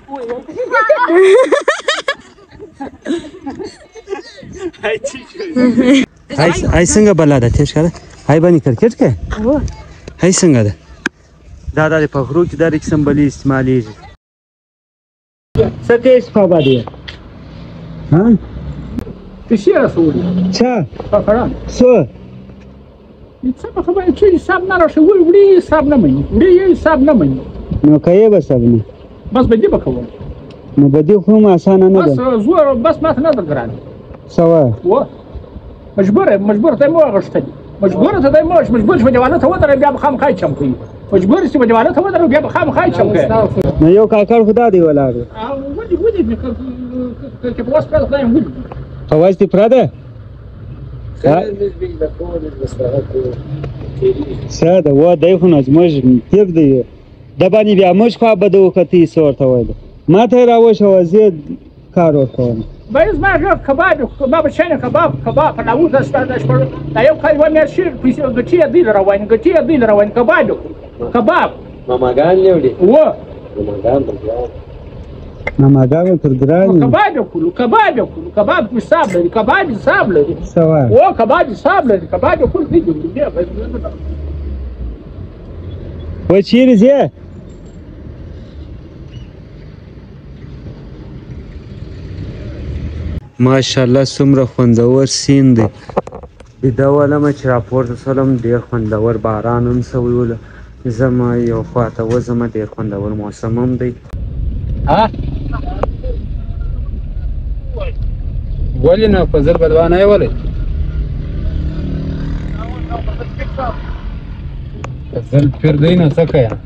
هاي څنګه بلا ده تیش کړه هاي باندې کرکټ کې هاي څنګه ده دا د پخرو کې د قسم بلی استعمالېږي څه تیز خبره دی ها پیسې رسولي چا فقره څه څه په خبره چې حساب نه راشه وړي حساب نه مني وړي حساب نه مني نو کوي به سب نه بس به دې بکوم نو به دې خو اسانه نه بس ده زور بس ماته نه ده ګران سوا و مجبور ته مو غشتني مجبور ته دای مو مجبور شو جوانه ته ودرې بیا بخام خای چم کوي مجبور شو جوانه ته ودرې بیا بخام خای چم کوي نو یو کاکړ خدا دی ولاړ ودی که په واس په خدای ودی خواج دې پراده ساده و دای خو نجمج تیب دی د باندې بیا مش خو به د وختي سورته وایي ما ته راوښه زید کار وکړم باید ما کباب شنه کباب پلاو ده ستاسو شپه دا یو کای و مې شیر پیسې ګټي دی روان کباب ماماګان لیوړي و ماماګان پر ګران کباب حساب لري سوا و کباب حساب لري کباب کول دی و چیرې زه ماشاءالله څومره خوندور سین دی دا ولمه چې راپورته سلام ډېر خوندور باران هم سوی وله زما یو خواته وزمه ډېر خوندور موسم هم دی ولې نه په زر بدوانه یې ولې زل پیر دی نه څه کوي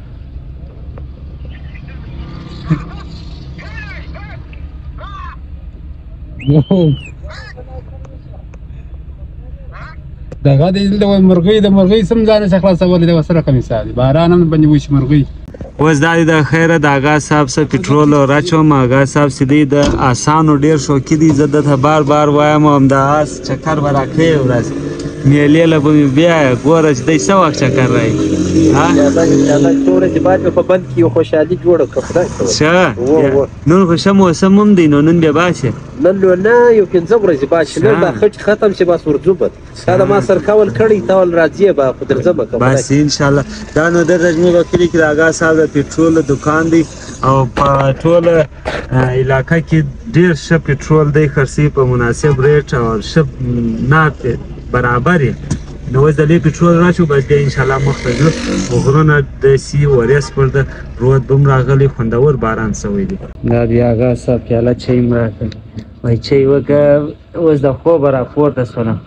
دغه د مرغۍ سم ځان څخه خلاصولې د وسره کوم مثال باران هم باندې وشي مرغۍ اوس دا د خیره د آغا صاحب سره پټرول راچوم آغا صاحب سیدی د آسانو ډیر شوقي دي زه دته بار وایم همدا اس چکر به راکوي ورځ میلې له به مې بیا ګوره چې دی څه وخت چکر راځي ورځې بعد مې په بند کې یو خوشحالي جوړه کړه خدای ښه نن خو ښه موسم هم دی نو نن بیا باسې نن نه یو 15 ورځې بعد چې نن دا خټ ختم شي بس ورځو به تا د ما سر کول کړی تول راځي به خو درځم که بس انشاءالله دا نو د زموږ په کلي کې د آغا صاحب د پټرول دکان دی او په ټوله علاقه کې ډېر ښه پټرول دی خرڅوي په مناسب ریټ او ښه نات برابر یې نو اوس د لږ پټرول راچو بس بیا انشاءالله مخته ځو غرونه داسې وریځ پر ده رود به هم راغلی خوندور باران سوی دی دا د آغا صاحب پیاله چای م راکړ وایي چای وکړه اوس د خوبه راپورته شولم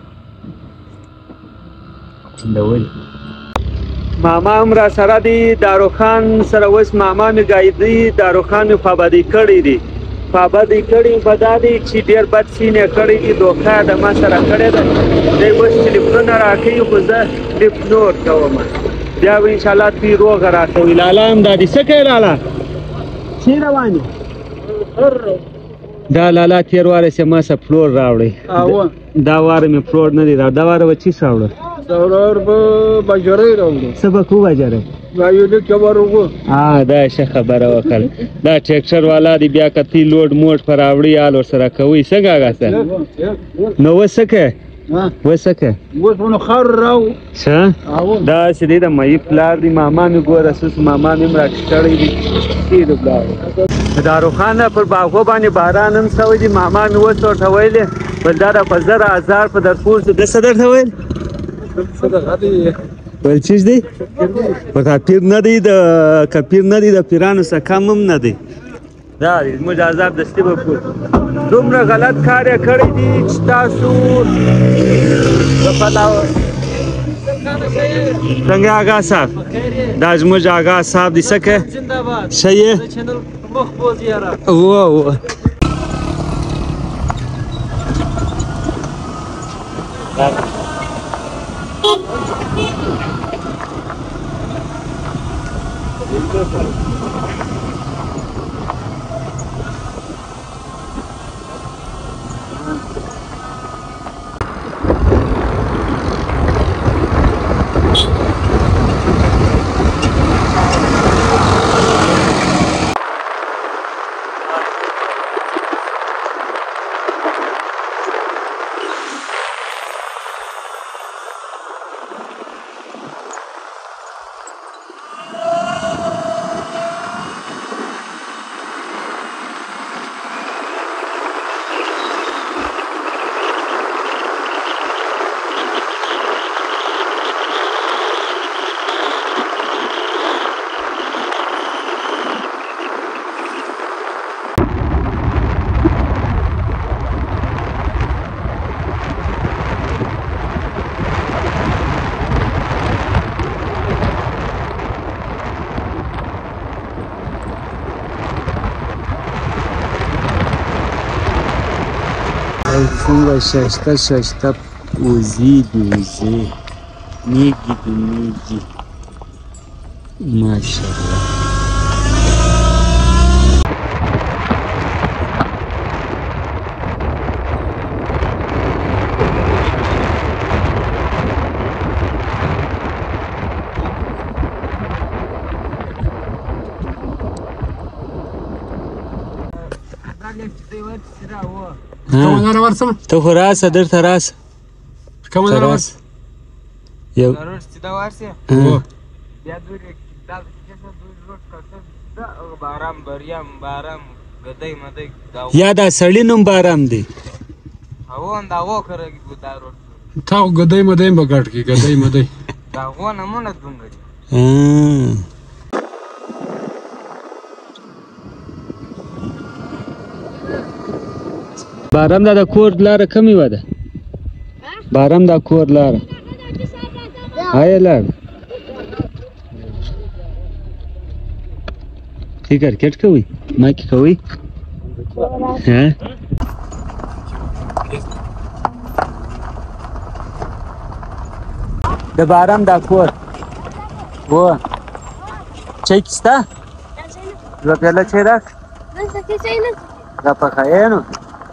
خوندور ماما هم را سره دی داروخان سره اوس ماما مې ګایدي داروخان مې پابندي کړی دی پابندي کړی به دا دی چې ډېر بد سین یې کړی دي دوکه د ما سره کړې ده دی اوس ټلیفونونه راکوي خو زه اګنور کوم بیا به انشاءالله دوی روغه راکوي لالا هم دا دی څه کوي لالا چی روان دا لالا تېر واره چې ما څه پلور راوړی دا واره مې پلور نه دی راوړی دا واره به چیس راوړه دولار به بجرۍ راوړو څه به کو بجرۍ دا یو لیک ورغو دا ښه خبره وکړه دا ټریکټر والا دی بیا که تی لوډ موډ په راوړي حال ورسره کوئ څنګه اغا صاحب نو اوس څه کوې اوس څه کوې اوس نو خر راو ښه داسې دی د مهي پلار دی ماما مې ګوره سوس ماما مې هم راکښړی دی ښې د پلار د داروخان پر باغو باندې باران هم سوی دی ماما مې اوس ورته ویلې بل دا د په 1000 په درپور څه ده څه درته ویل ول چیز دی ورته پیر نه دی د که پیر نه دی د پیرانو څخه کم هم نه دی دا دی زموږ عذاب دستي به پور دومره غلط کار یې کړی دی چې تاسو د پلاو څنګه آغا صاحب دا زموږ آغا صاحب دی څه کوې ښه یې څنګه ښایسته ښایسته وزې دي وزې میږي دي میږي ماشاءالله. ته خو راسه درته راسه یو یا دا سړی نوم بارام دی تا خو ګدی مدی به ګډ کې ګدی مدی بارام دا د کور لاره کمې وه ده بارام دا کور لاره آیا لاره تی کرکټ کوئ ما کې کوئ د بارام دا کور و چای کسته یوه پیاله چای راک را پخایې نو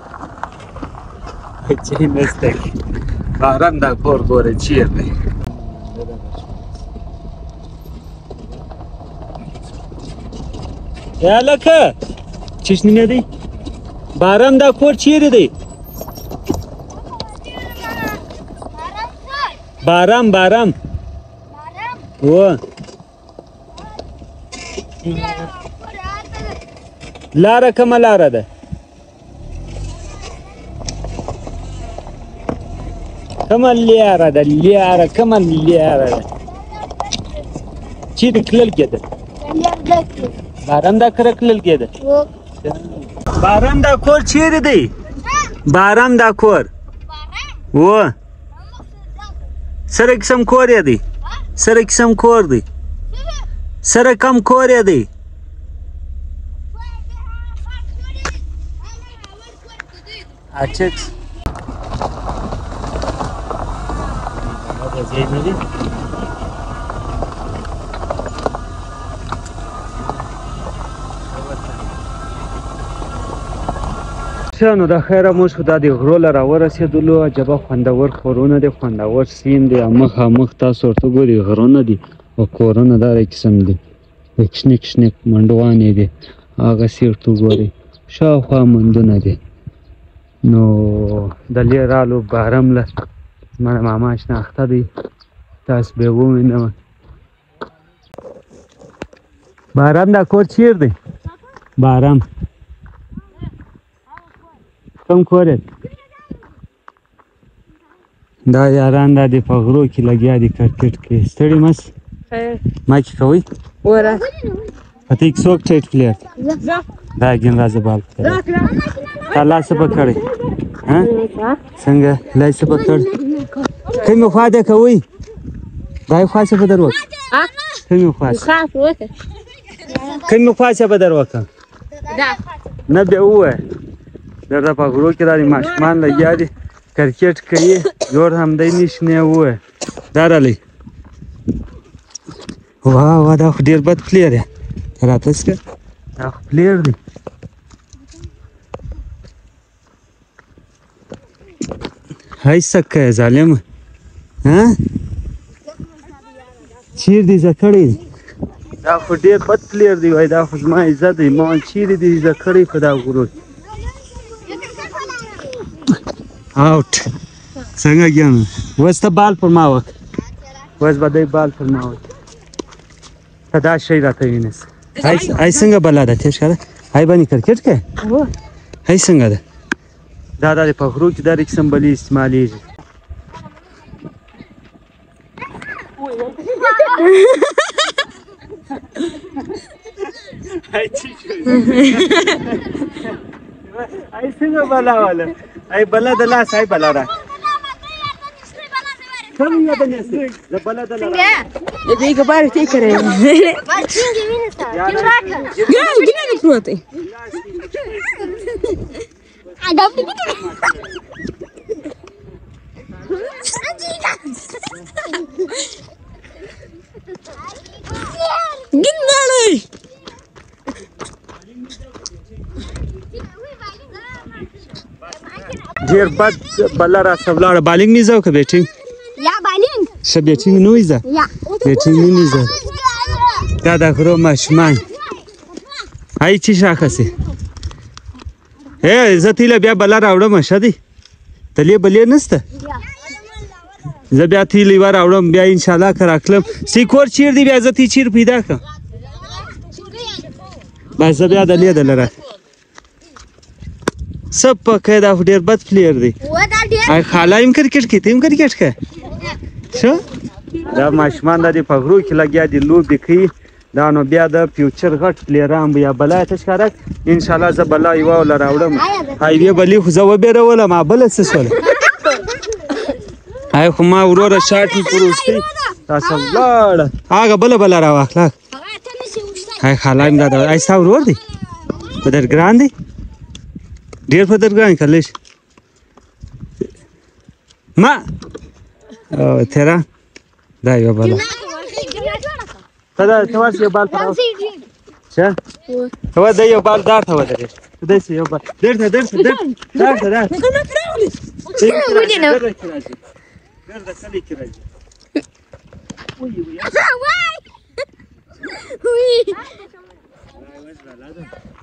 چای نسته بارام دا کور ګوره چیرته یا لکه چشنی نه دی بارام دا کور چیرې دی بارام و لاره کومه لاره ده کومه لاره ده کومه لاره ده چیرې تلل کېده بارام دا کره تلل کېده بارام دا کور چیرې دی بارام دا کور و سره قسم کور یې دی سره قسم کور دی سره کم کور یې دی اچکس نو د خیره موږ خو دا د غرو له راورسېدلو عجبه خوندور خورونه دي خوندور سیند دی مخامخ تاسو ورته ګورئ غرونه دي او کورونه دغه قسم دي کشنې کشنې منډوانې دي هغسې ورته وګورئ شاوخوا مندونه دي نو دلې رالو بارام له زما د ماما شناخته دی تاسو به یې ووینم بارام دا کور چیر دی بارام کم کور دا یاران دا د په غرو کې لګیا دي کرکټ کې ستړي مس ما کې کوئ پته یې څوک ټایټ پلیر دا ګین راځه بال تا لاس په کړی څنګه لاس په کړ کومې خوا ده کوئ دا خوا څه به در وکړه کومې خوا کومې خوا څه به در وکړه نه بیا ووایه درته په غرو کې دا د ماشومان لګیا دي کرکټ کوي زور همدی نشنې ووایه دا رالی واه دا خو ډېر بد پلیر دی راته څکه دا خو پلیر دی هی سکه یې ظالمه چیر دی زه کړی دی دا خو ډېر بد پلیر دی وایي دا خو زما عزت دی ما چیرې دی زه کړی په دا غرو کې آوټ څنګه ګیم اوس ته بال پر ما وکړه اوس به دی بال پر ما وکړه ته دا شی راته وینېسه هی څنګه بلا ده تېر ښه ده هی باندې کرکټ کوې هی څنګه ده دا د په غرو کې دا قسم بلې استعمالیږي هی څنګه بلا واله هی بلا د لاس هی بلا را کم یې د نسې د بلا د لاس دې کبار ته کرے څنګه وینې تا ګرانه پروت ګندړی ډیر بد بله را سولاړه بالینګ نیزه که بیټینګ یا بالینګ ښه بیټینګ نه ویزه یا بیټینګ نه نیزه دا د غرو ماشومان هی چې شاخصې زه تیله بیا بله راوړم ښه دی تلې بلې نسته زه بیا تیله یوه راوړم بیا انشاءالله که راکلم ستی کور چیر دی بیا زه تی چیر پیدا کړم بس زه بیا دلې د لره सब पक्का है दाफ डेर बद प्लेयर दी आई खाला इम क्रिकेट की टीम क्रिकेट का शो दा माशमान दा दी पगरू की लगिया दी लू बिखी दा नो बिया दा फ्यूचर घट प्लेयर am या बला तशकारक इंशाल्लाह ज बला युवा वला रावडम आई वे बली खुजा व बेरे वला मा बल ससोल आई खुमा उरोरा शॉट पुरुस्ती ता सब लड़ आगा बल बला रावा खला आई खाला इम दा आई सा उरोर दी बदर ग्रांदी ډیر په درګان کلیش ما او تیرا دا یو بل دا تواس یو بال پاو څه هو دا یو بال دار ته ودرې دا یو بال درته دا سلی کی راځي وای